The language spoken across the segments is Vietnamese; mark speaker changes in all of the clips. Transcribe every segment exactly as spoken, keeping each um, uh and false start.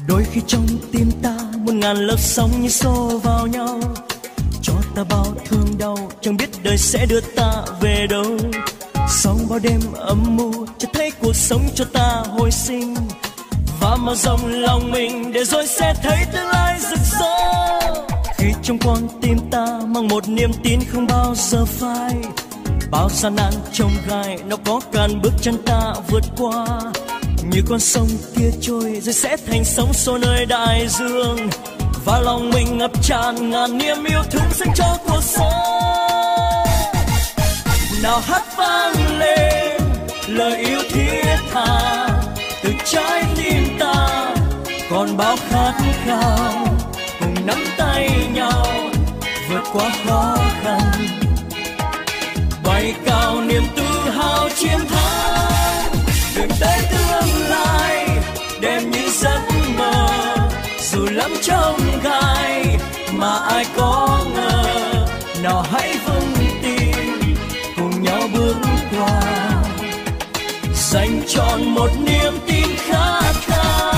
Speaker 1: Đôi khi trong tim ta một ngàn lớp sóng như xô vào nhau, cho ta bao thương đau, chẳng biết đời sẽ đưa ta về đâu. Sau bao đêm âm mưu, cho thấy cuộc sống cho ta hồi sinh, và mở rộng lòng mình để rồi sẽ thấy tương lai rực rỡ. Khi trong con tim ta mang một niềm tin không bao giờ phai, bao gian nan chông gai nó có cản bước chân ta vượt qua. Như con sông kia trôi rồi sẽ thành sóng xô nơi đại dương, và lòng mình ngập tràn ngàn niềm yêu thương dành cho cuộc sống. Nào hát vang lên lời yêu thiết tha từ trái tim ta, còn bao khát khao cùng nắm tay nhau vượt qua khó khăn, bay cao niềm tự hào chiến thắng. Đường tới tương lai đẹp như giấc mơ, dù lắm chông gai mà ai có ngờ. Nào hãy vững tin cùng nhau bước qua, dành trọn một niềm tin khát khao.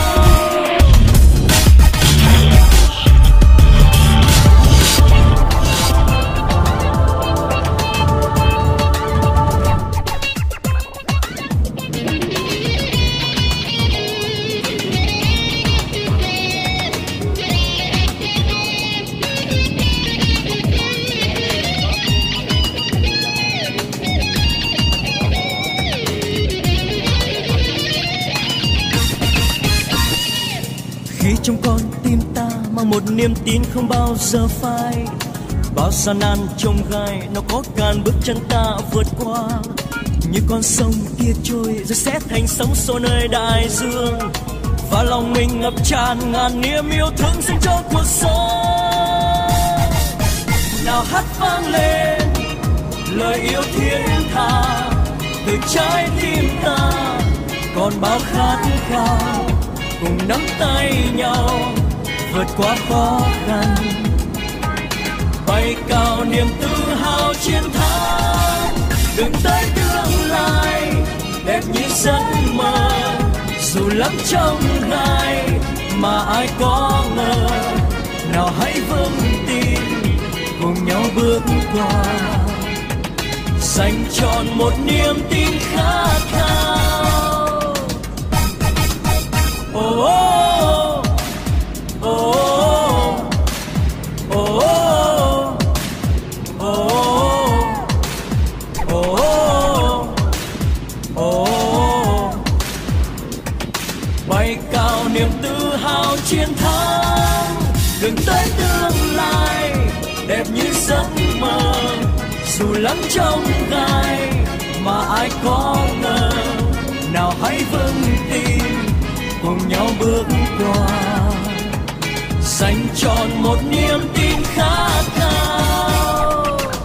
Speaker 1: Trong con tim ta mang một niềm tin không bao giờ phai, bao gian nan chông gai nó có cản bước chân ta vượt qua. Như con sông kia trôi rồi sẽ thành sóng xô nơi đại dương, và lòng mình ngập tràn ngàn niềm yêu thương dành cho cuộc sống. Nào hát vang lên lời yêu thiên tha từ trái tim ta, còn bao khát khao cùng nắm tay nhau vượt qua khó khăn, bay cao niềm tự hào chiến thắng. Đường tới tương lai đẹp như giấc mơ, dù lắm chông gai mà ai có ngờ. Nào hãy vững tin cùng nhau bước qua, dành trọn một niềm tin khát khao. Oh, oh, oh, oh, oh, oh, oh, oh, oh. Bay cao niềm tự hào chiến thắng. Đường tới tương lai đẹp như giấc mơ, dù lắm chông gai mà ai có ngờ. Nào hãy vững tin cùng nhau bước qua, dành trọn một niềm tin khát khao.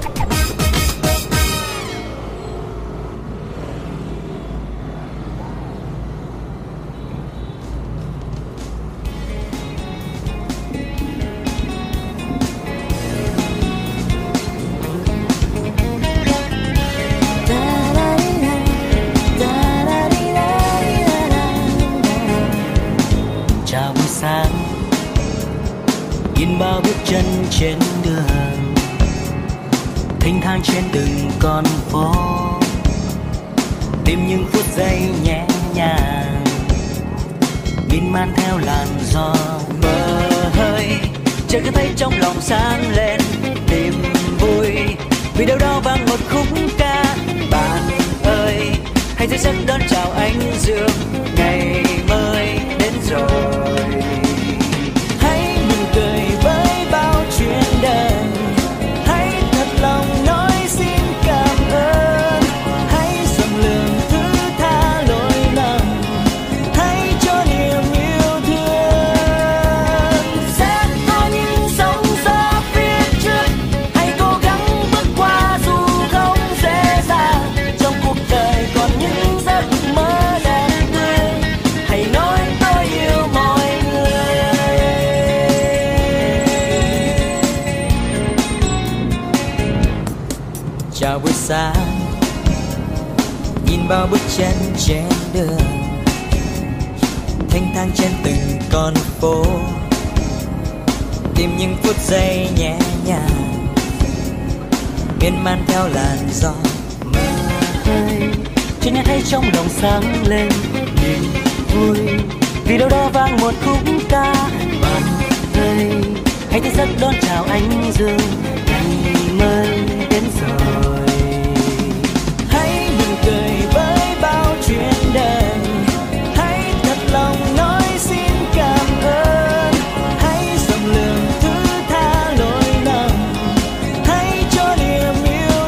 Speaker 2: Nhìn bao bước chân trên đường, thênh thang trên từng con phố, tìm những phút giây nhẹ nhàng, miên man theo làn gió mơ hơi. Chợt cứ thấy trong lòng sáng lên niềm vui, vì đâu đó vang một khúc ca. Bạn ơi, hãy dậy giấc đón chào ánh dương, ngày mới đến rồi. Chào buổi sáng, nhìn bao bước chân trên đường, thanh thang trên từng con phố, tìm những phút giây nhẹ nhàng miên man theo làn gió.
Speaker 1: Mơ ơi, chỉ nghe thấy trong lòng sáng lên niềm vui, vì đâu đó vang một khúc ca. Bạn ơi, hãy thức giấc đón chào ánh dương, ngày mới đến rồi.
Speaker 2: Hãy mỉm cười với bao chuyện đời, hãy thật lòng nói xin cảm ơn. Hãy rộng lượng thứ tha lỗi lầm, hãy cho niềm yêu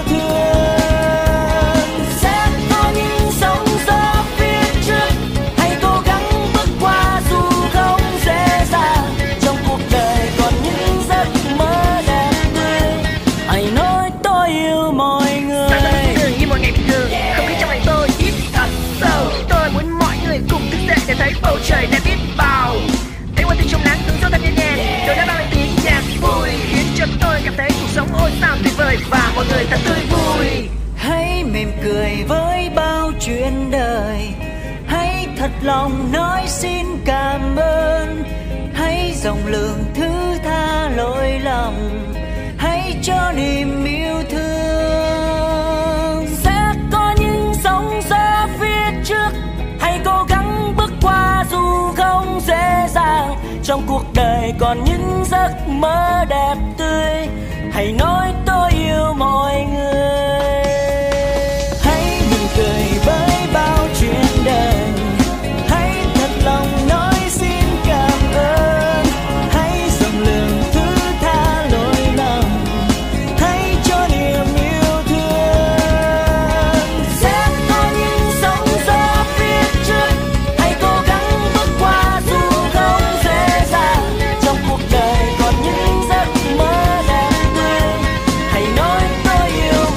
Speaker 2: thương.
Speaker 1: Sẽ có những sóng gió phía trước, hãy cố gắng bước qua dù không dễ dàng. Trong cuộc đời còn những giấc mơ đẹp tươi, hãy nói tôi yêu mọi người.
Speaker 3: Sao ta bình thường như một ngày bình thường, không khí trong ngày tôi hít thật sâu. Tôi muốn mọi người cùng thức dậy để thấy bầu trời đẹp biết bao. Thấy hoa tươi trong nắng hướng gió thật nhẹ nhàng, rồi đã bao lời tiếng nhạc vui khiến cho tôi cảm thấy cuộc sống ôi sao tuyệt vời và mọi người thật tươi vui.
Speaker 2: Hãy mỉm cười với bao chuyện đời, hãy thật lòng nói xin cảm ơn. Hãy rộng lượng thứ tha lỗi lầm, hãy cho niềm yêu thương.
Speaker 1: Sẽ có những sóng gió phía trước, hãy cố gắng bước qua dù không dễ dàng. Trong cuộc đời còn những giấc mơ đẹp tươi, hãy nói tôi yêu mọi người.
Speaker 2: Hãy mỉm cười với bao chuyện đời, hãy thật lòng nói xin cảm ơn. Hãy rộng lượng thứ tha lỗi lầm, hãy cho niềm yêu thương.
Speaker 1: Sẽ có những sóng gió phía trước, hãy cố gắng bước qua dù không dễ dàng. Trong cuộc đời còn những giấc mơ đẹp tươi, hãy nói tôi yêu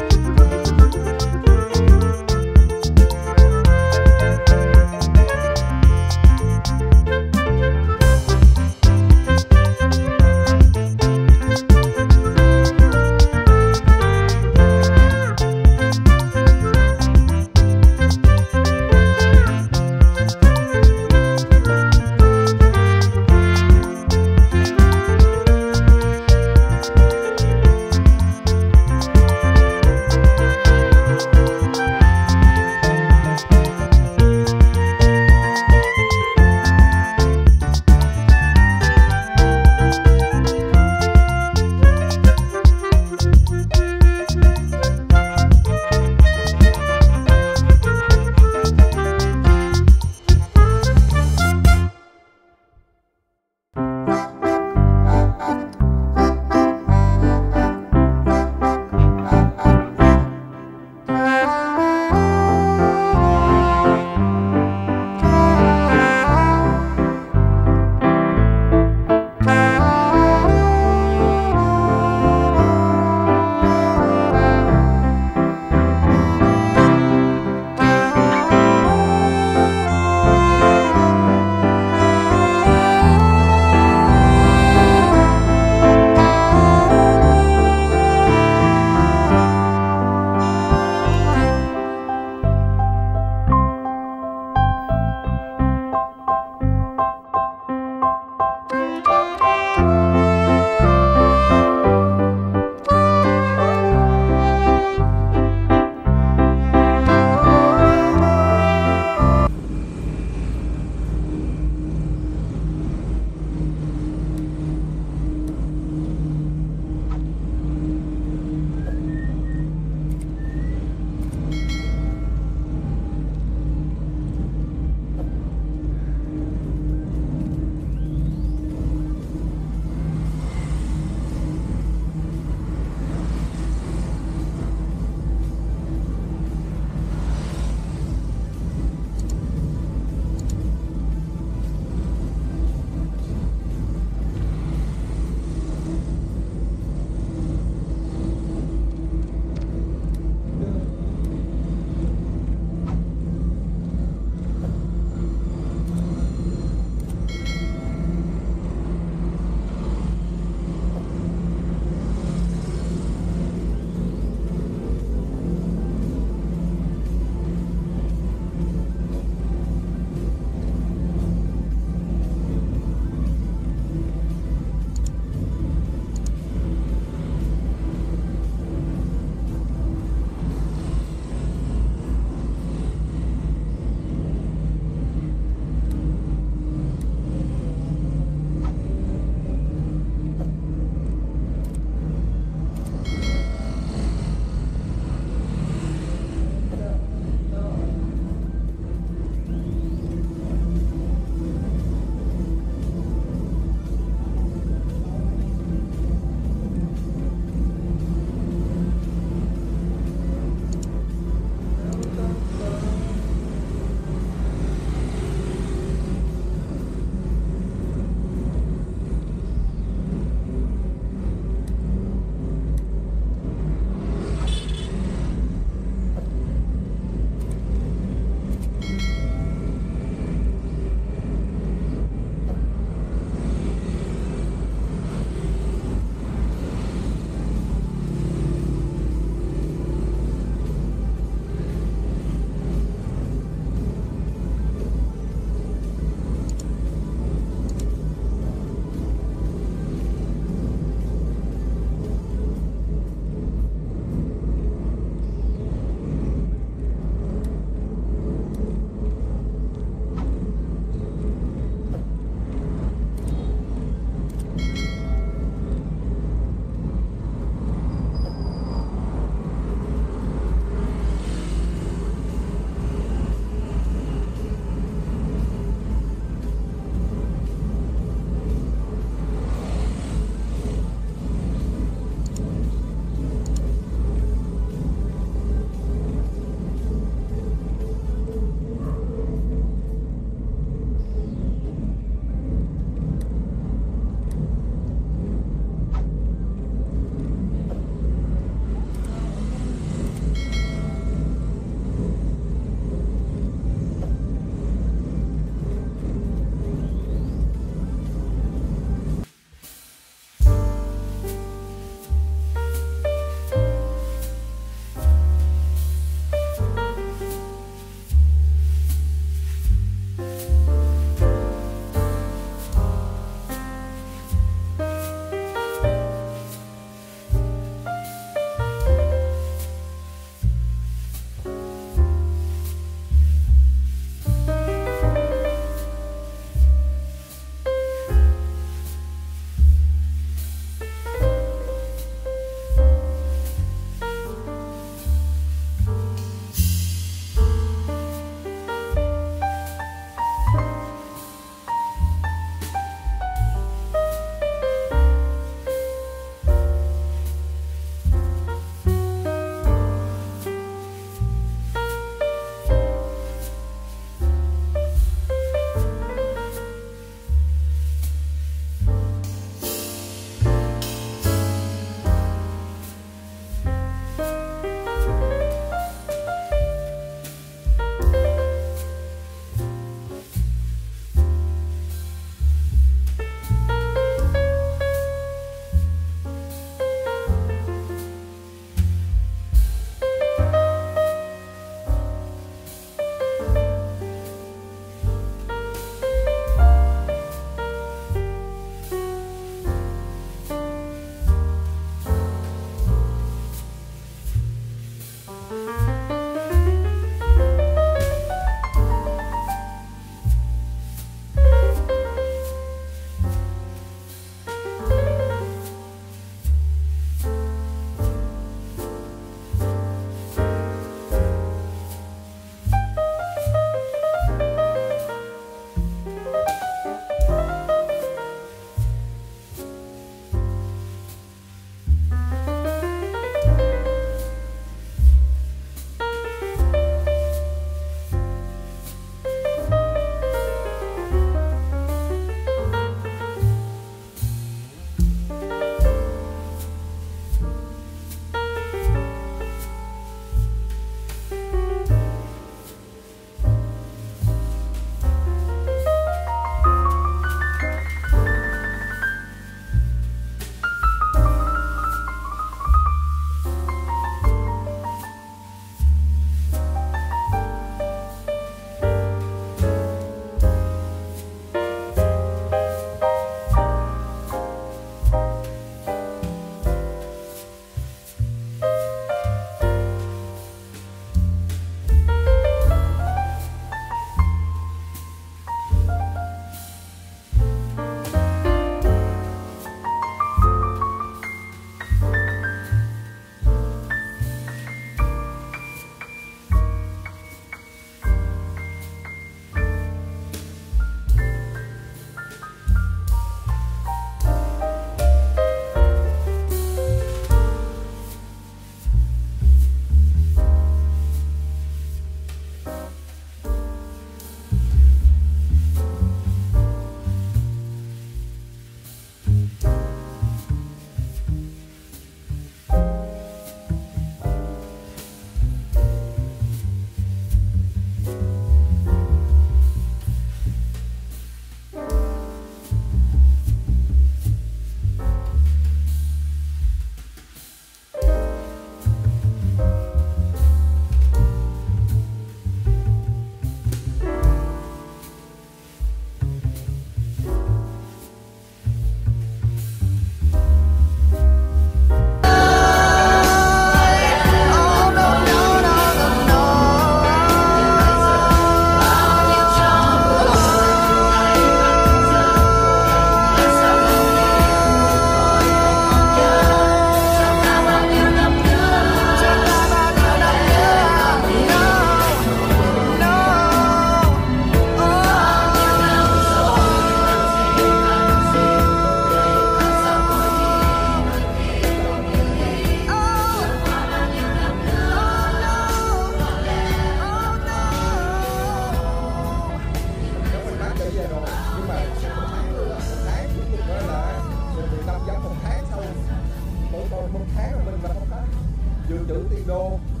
Speaker 4: một tháng là mình là không có dự trữ tiền đồ